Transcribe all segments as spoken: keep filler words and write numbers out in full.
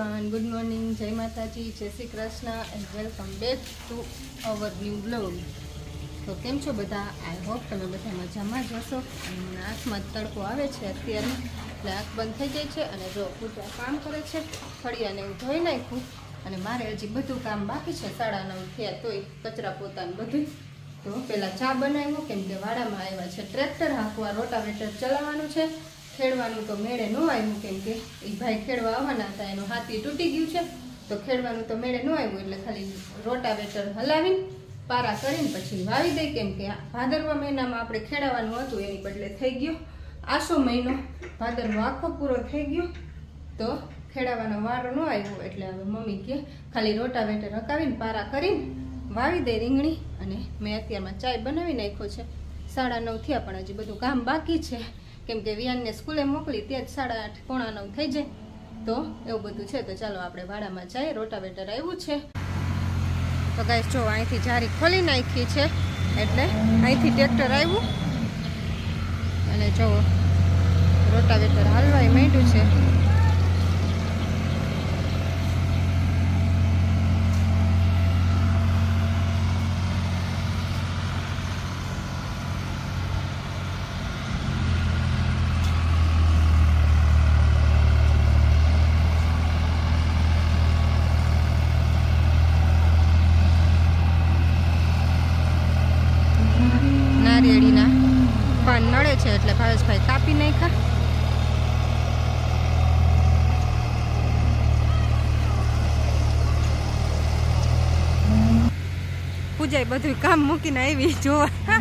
Everyone, good morning, જય માતાજી, જય Shri Krishna and welcome back to our new blog. તો કેમ છો બધા? આઈ હોપ તમે બધા મજામાં જ હશો. અને આંખમાં તડકો આવે છે અત્યારે, એટલે આંખ બંધ થઈ જાય છે. અને જો પૂજા કામ કરે છે, ફળિયાને એવું ધોઈ નાખ્યું. અને મારે હજી બધું કામ બાકી છે, સાડા નવ થયા તોય કચરા પોતાનું બધું. તો પહેલાં ચા બનાવ્યું, કેમ કે વાડામાં આવ્યા છે ટ્રેક્ટર હાંકવા, રોટાવેટર ચલાવવાનું છે. ખેડવાનું તો મેળે ન આવ્યું, કેમ કે એ ભાઈ ખેડવા આવવાના હતા, એનું હાથી તૂટી ગયું છે. તો ખેડવાનું તો મેળે ન આવ્યું, એટલે ખાલી રોટાવેટર હલાવીને પારા કરીને પછી વાવી દઈ. કેમ કે ભાદરવા મહિનામાં આપણે ખેડાવાનું હતું, એની બદલે થઈ ગયો આસો મહિનો, ભાદરવો આખો પૂરો થઈ ગયો. તો ખેડાવાનો વારો ન આવ્યો, એટલે હવે મમ્મી કે ખાલી રોટાવેટર હકાવીને પારા કરીને વાવી દઈ રીંગણી. અને મેં અત્યારમાં ચાય બનાવી નાખ્યો છે. સાડા નવ થયા, પણ હજી બધું કામ બાકી છે, કેમ કે વિયાનને સ્કૂલે મોકલી ત્યાં જ સાડા આઠ પોણા નવ થઈ જાય. તો એવું બધું છે. તો ચાલો આપણે વાડામાં જઈએ. રોટાવેટર આવ્યું છે. તો ગાઈસ જો અહીંથી જારી ખોલી નાખી છે, એટલે અહીંથી ટ્રેક્ટર આવ્યું. અને જો રોટાવેટર હાલવાય માંડ્યું છે. નારિયેળીના પાન નડે છે, એટલે ભાવેશભાઈ કાપી નાખ્યા. પૂજાએ બધું કામ મૂકીને આવી જોવા.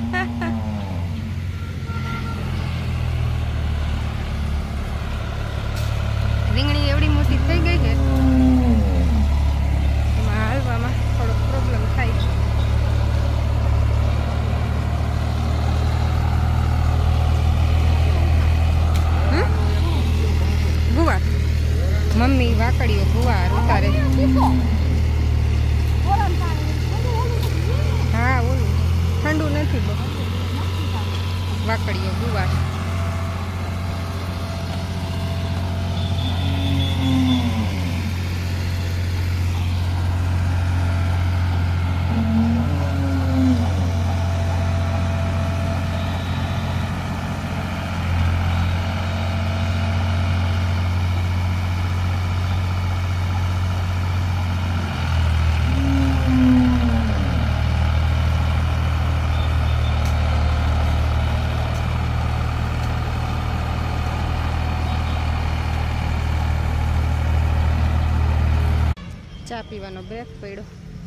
રીંગણી એવડી મોટી થઈ ગઈ છે, એમાં હાલવામાં થોડો પ્રોબ્લેમ થાય છે. ગુવાર મમ્મી વાકડીઓ ગુવાર ઉતારે. હા ઓલું ઠંડુ નથી બહુ, વાકડીઓ ગુવાર. ચા પીવાનો બ્રેક પડ્યો.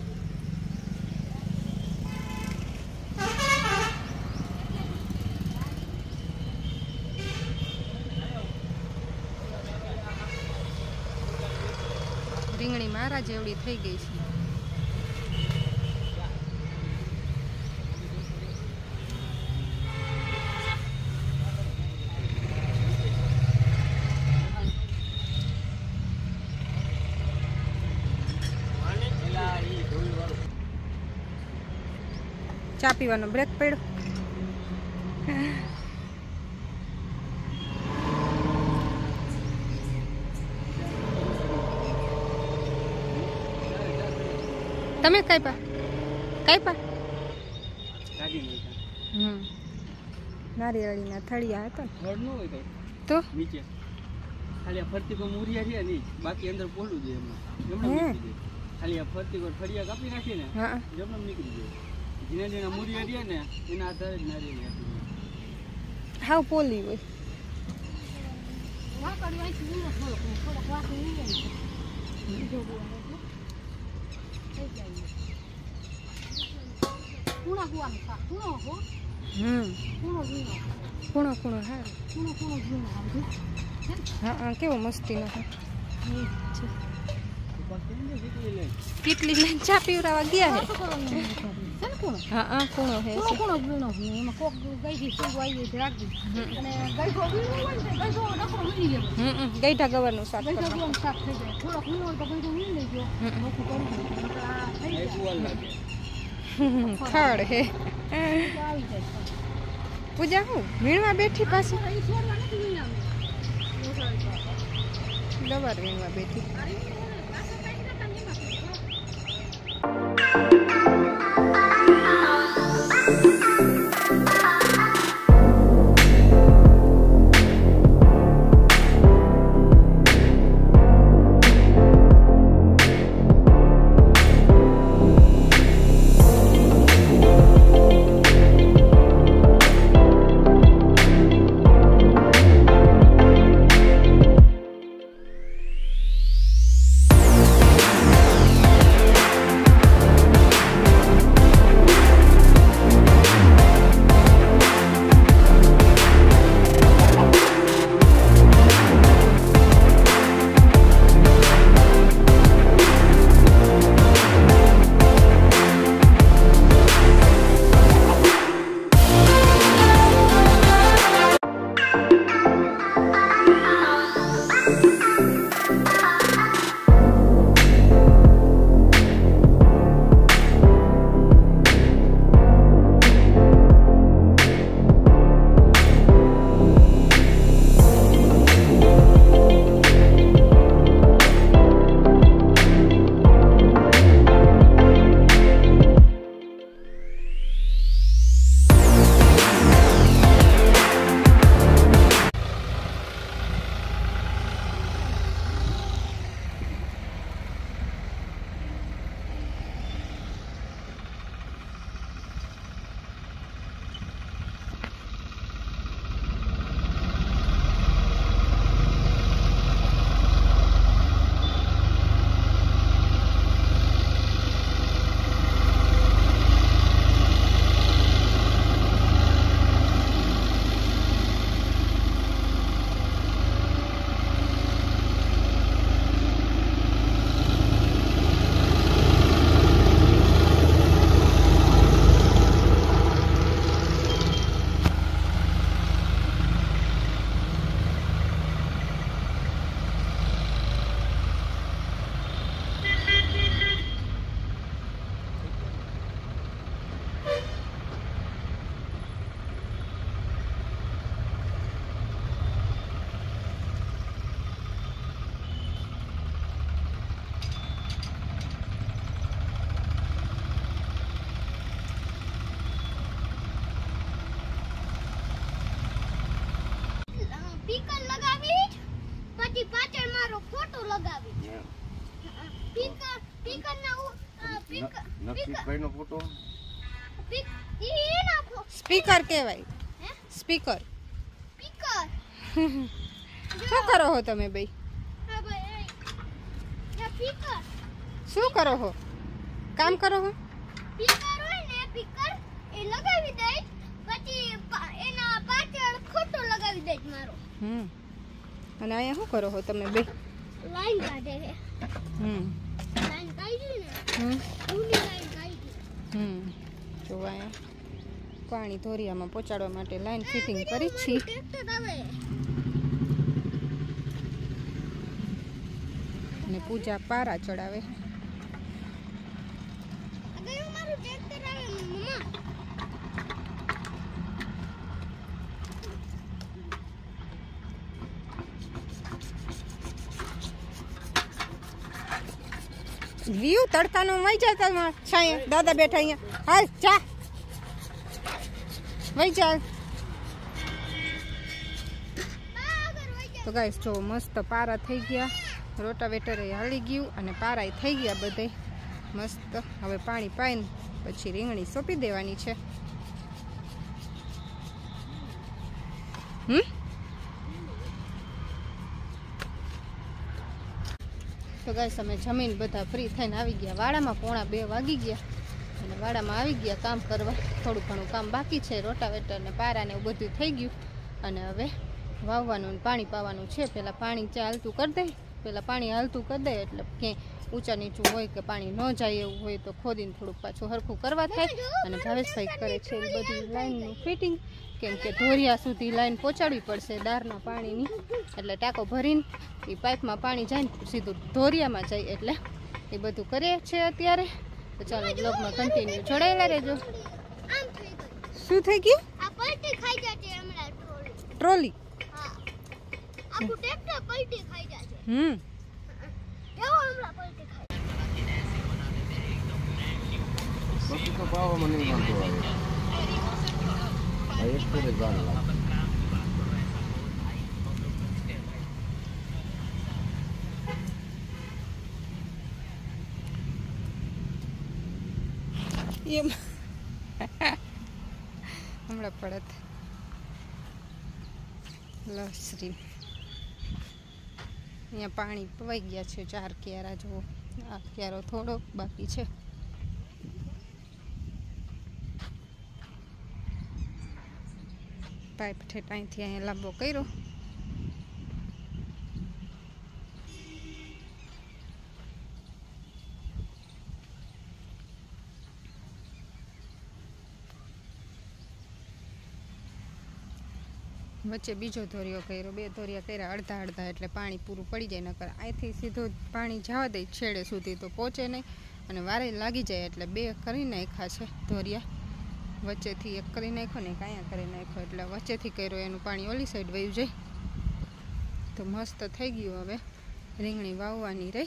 રીંગણી મારા જેવડી થઈ ગઈ છે. ચા પીવાનો બ્રેક પડ્યો. તમે કાપ્યા કાપ્યા હમ નારિયેળીના થળિયા હતા તો ખાલી ફરતી પર મૂરિયા છે નહીં, બાકી અંદર પોલું છે. એમાં ખાલી આ ફરતી પર ફળિયા કાપી નાખીને જમણમ નીકળી જાય. જીના જીના મૂરિયા રહ્યા ને એના આધારે જ નારિયેળી હાવ પોલી હોય. હમ ખૂણો ખૂણો હા હા હા કેવો મસ્તી નો કેટલી લઈને ચા પીવરાવા ગયા હે. હા હા ખૂણો હે ખૂણો ખૂણો એમાં કોક ગઈ સુગ આવી છે રાખી. અને ગઈઠો વીણું હોય ને ગઈઠો ડખો વીણી લેવો. હમ ગઈઠા ગવરનું શાક કરવાનું શાક થઈ જાય. થોડો ખૂણો તો ગઈઠો વીણી લેજો. નોખું કરી ખડ હે પૂજા. હું વીણવા બેઠી પાછી ગવાર વીણવા બેઠી. નક્ષીભાઈનો ફોટો સ્પીકર કહેવાય. સ્પીકર સ્પીકર શું કરો છો તમે ભાઈ? શું કરો છો? કામ કરો છો? સ્પીકર હોય ને સ્પીકર એ લગાવી દે પછી એના પાછળ ફોટો લગાવી દે મારો. હમ અને અહીંયા શું કરો છો તમે બે? લાઈન કાઢે છે. હમ લાઈન કાઢી ને હમ ઊંડી લાઈન કાઢી. હમ જો અહીંયા પાણી ધોરિયામાં પહોંચાડવા માટે લાઈન ફિટિંગ કરી છે. ટ્રેક્ટર આવે અને પૂજા પારા ચડાવે. અગર મારું ટ્રેક્ટર આવે મમ્મા. વ્યૂ તડકાનો વહી જતા છાંય દાદા બેઠા અહીંયા. હાલ ચા વહી ચાલ. તો ગાઈસ જો મસ્ત પારા થઈ ગયા, રોટાવેટરે હાલી ગયું અને પારાય થઈ ગયા બધે મસ્ત. હવે પાણી પાઈને પછી રીંગણી સોંપી દેવાની છે. હમ તો ગાઈસ અમે જમીન બધા ફ્રી થઈને આવી ગયા વાડામાં. પોણા બે વાગી ગયા અને વાડામાં આવી ગયા કામ કરવા. થોડું ઘણું કામ બાકી છે, રોટાવેટર ને પારા ને એવું બધું થઈ ગયું અને હવે વાવવાનું પાણી પાવાનું છે. પહેલાં પાણી ચા હાલતું કરી દે, પહેલાં પાણી હાલતું કરી દે એટલે ક્યાંય ઊંચા નીચું હોય કે પાણી ન જાય એવું હોય તો ખોદીને થોડુંક પાછું હરખું કરવા થાય. અને ભાવેશભાઈ કરે છે એ બધી લાઈનનું ફિટિંગ, કેમ કે ધોરિયા સુધી લાઈન પહોંચાડવી પડશે દારના પાણીની. એટલે ટાંકો ભરીને એ પાઇપમાં પાણી જાય ને સીધું ધોરિયામાં જાય, એટલે એ બધું કરીએ છે અત્યારે. તો ચાલો બ્લોગમાં કન્ટિન્યુ જોડાયેલા રહેજો. આમ થઈ ગયું. શું થઈ ગયું? આ પલટી ખાઈ જાતે હમણાં ટ્રોલી. ટ્રોલી. હા આખું ટ્રેક્ટર પલટી ખાઈ જાતે. હમ કેવો હમણાં પલટી ખાઈ. પછી તો પાવામાં નહીં વાંધો આવે. આ એક ફેરે જ વાર લાગે. એમ હમણાં પડત લસરી અહીંયા પાણી પવાઈ ગયા છે. ચાર ક્યારા જુઓ, આ ક્યારો થોડો બાકી છે. પાઇપ ઠેઠ અહીંથી અહીંયા લાંબો કર્યો. વચ્ચે બીજો ધોરિયો કર્યો, બે ધોરિયા કર્યા અડધા અડધા, એટલે પાણી પૂરું પડી જાય. નકર અહીંથી સીધું પાણી જવા દે છેડે સુધી તો પહોંચે નહીં અને વારે લાગી જાય. એટલે બે કરી નાખ્યા છે ધોરિયા. વચ્ચેથી એક કરી નાખ્યો ને એક અહીંયા કરી નાખ્યો, એટલે વચ્ચેથી કર્યો એનું પાણી ઓલી સાઈડ વયું જાય તો મસ્ત થઈ ગયું. હવે રીંગણી વાવવાની રહી.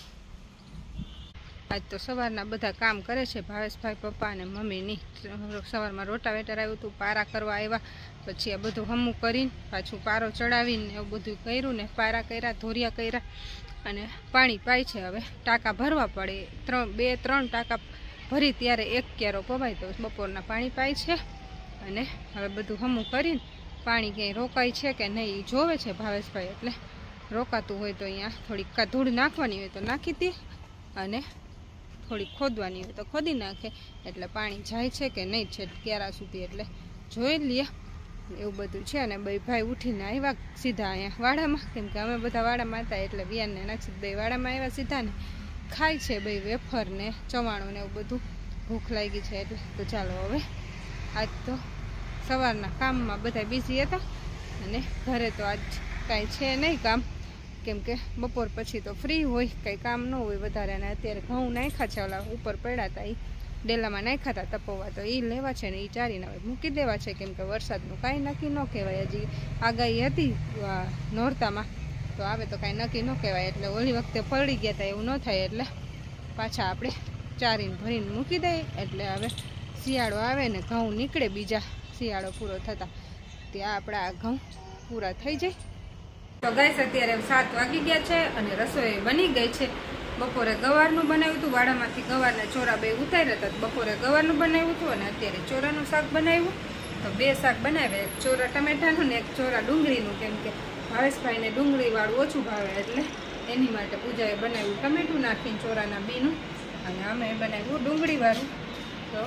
આજ તો સવારના બધા કામ કરે છે, ભાવેશભાઈ, પપ્પા અને મમ્મીની. સવારમાં રોટાવેટર આવ્યું હતું, પારા કરવા આવ્યા, પછી આ બધું હમું કરીને પાછું પારો ચડાવીને એવું બધું કર્યું ને પારા કર્યા, ધોરિયા કર્યા અને પાણી પાય છે. હવે ટાંકા ભરવા પડે, ત્રણ બે ત્રણ ટાંકા ભરી ત્યારે એક ક્યારો પવાય તો બપોરના પાણી પાય છે. અને હવે બધું હમું કરીને પાણી ક્યાંય રોકાય છે કે નહીં એ જોવે છે ભાવેશભાઈ. એટલે રોકાતું હોય તો અહીંયા થોડીક ધૂળ નાખવાની હોય તો નાખી દે અને થોડીક ખોદવાની હોય તો ખોદી નાખે. એટલે પાણી જાય છે કે નહીં છે ક્યારા સુધી, એટલે જોઈ લઈએ. એવું બધું છે. અને બે ભાઈ ઉઠીને આવ્યા સીધા અહીંયા વાડામાં, કેમ કે અમે બધા વાડામાં હતા એટલે વિયાનને નક્ષિત બે વાડામાં આવ્યા સીધા ને ખાય છે બે વેફર ને ચવાણું ને એવું બધું. ભૂખ લાગી છે એટલે તો ચાલો હવે આજ તો સવારના કામમાં બધા બિઝી હતા અને ઘરે તો આજ કાંઈ છે નહીં કામ, કેમ કે બપોર પછી તો ફ્રી હોય, કંઈ કામ ન હોય વધારે. અને અત્યારે ઘઉં નાખ્યા છે, ઓલા ઉપર પડ્યા હતા એ ડેલામાં નાખ્યા હતા તપોવા, તો એ લેવા છે ને એ ચારીને હવે મૂકી દેવા છે, કેમ કે વરસાદનું કાંઈ નક્કી ન કહેવાય. હજી આગાહી હતી નોરતામાં તો આવે તો કાંઈ નક્કી ન કહેવાય. એટલે ઓલી વખતે પડી ગયા હતા એવું ન થાય, એટલે પાછા આપણે ચારીને ભરીને મૂકી દઈએ. એટલે હવે શિયાળો આવે ને ઘઉં નીકળે, બીજા શિયાળો પૂરો થતાં ત્યાં આપણા ઘઉં પૂરા થઈ જાય. તો ગાઈસ અત્યારે સાત વાગી ગયા છે અને રસોઈ બની ગઈ છે. બપોરે ગવારનું બનાવ્યું હતું, વાડામાંથી ગવારના ચોરા બે ઉતાર્યા હતા. બપોરે ગવારનું બનાવ્યું હતું અને અત્યારે ચોરાનું શાક બનાવ્યું. તો બે શાક બનાવ્યા, એક ચોરા ટમેટાનું ને એક ચોરા ડુંગળીનું, કેમ કે ભાવેશભાઈને ડુંગળીવાળું ઓછું ભાવે એટલે એની માટે પૂજાએ બનાવ્યું ટમેટું નાખીને ચોરાના બીનું, અને અમે બનાવ્યું ડુંગળીવાળું. તો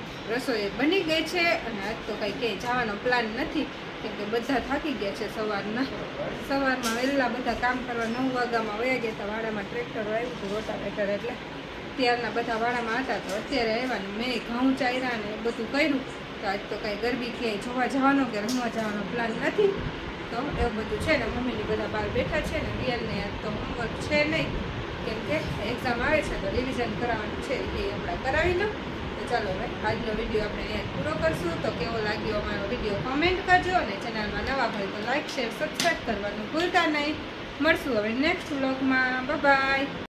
રસોઈ બની ગઈ છે અને આજ તો કંઈ ક્યાંય જવાનો પ્લાન નથી, કેમ કે બધા થાકી ગયા છે સવારના. સવારમાં વહેલા બધા કામ કરવા નવ વાગ્યામાં વયા ગયા હતા. વાડામાં ટ્રેક્ટર આવ્યું હતું રોટાવેટર, એટલે ત્યારના બધા વાડામાં હતા. તો અત્યારે આવ્યા ને મેં ઘઉં ચાર્યા ને બધું કર્યું. તો આજ તો કાંઈ ગરબી ક્યાંય જોવા જવાનો કે રમવા જવાનો પ્લાન નથી. તો એવું બધું છે ને મમ્મીની બધા બહાર બેઠા છે ને રિયલને આજ તો હોમવર્ક છે નહીં, કેમ કે એક્ઝામ આવે છે તો રિવિઝન કરાવવાનું છે એ હમણાં કરાવી લો. તો ચાલો ભાઈ આજનો વિડીયો આપણે અહીંયા પૂરો કરશું. તો કેવો લાગ્યો અમારો વિડીયો કોમેન્ટ કરજો અને ચેનલમાં નવા હોય તો લાઈક શેર સબસ્ક્રાઈબ કરવાનું ભૂલતા નહીં. મળશું હવે નેક્સ્ટ વ્લોગમાં. Bye by.